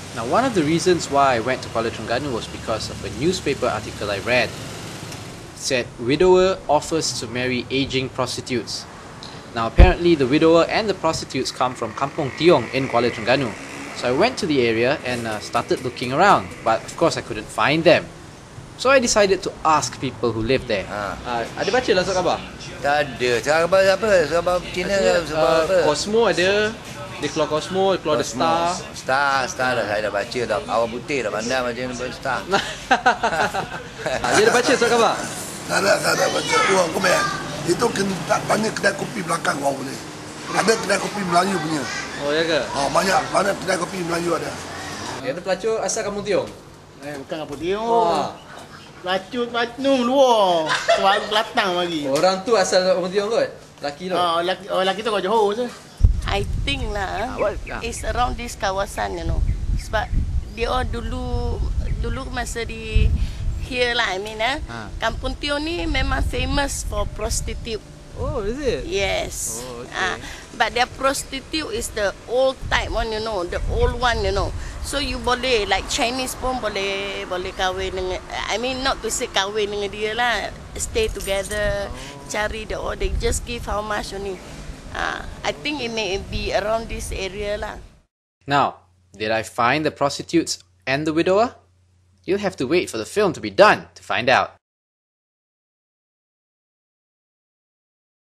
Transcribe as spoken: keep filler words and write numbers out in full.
Now, one of the reasons why I went to Kuala Terengganu was because of a newspaper article I read. It said, widower offers to marry aging prostitutes. Now, apparently the widower and the prostitutes come from Kampung Tiong in Kuala Terengganu. So I went to the area and uh, started looking around, but of course I couldn't find them. So I decided to ask people who live there. Ha. Uh, ada baca lah surat khabar? Tak ada. Surat khabar apa? Surat khabar Cina ke? Surat uh, apa? Cosmo ada. Dia keluar Cosmo, dia keluar The Star. Star, Star dah saya dah baca dah. Awal putih dah pandai macam ni Star. Ha, dia ada baca surat khabar? Tak ada, tak ada baca. Wah, kau bayar. Itu kena tanya kedai kopi belakang kau boleh. Ada kedai kopi Melayu punya. Oh, ya ke? Oh, banyak. Banyak kedai kopi Melayu ada. Dia ada pelacur asal Kampung Tiong? Eh, bukan apa dia. Oh. Pelacur Patnum luar. Tuan Kelantan lagi. Orang tu asal Kampung Tiong kot? Laki tu? Ah, laki, oh, laki tu kau Johor je. I think lah, Ah, what? Ah. it's around this kawasan, you know. Sebab dia orang dulu, dulu masa di here lah, I mean eh. Ah. Kampung Tiong ni memang famous for prostitute. Oh, is it? Yes. Oh, okay. Ah, but their prostitute is the old type one, you know, the old one, you know. So you boleh, like Chinese pun boleh boleh kahwin dengan, I mean not to say kahwin dengan dia lah, stay together, oh. cari the, or they just give how much only. Uh, I think it may be around this area lah. Now, did I find the prostitutes and the widower? You'll have to wait for the film to be done to find out.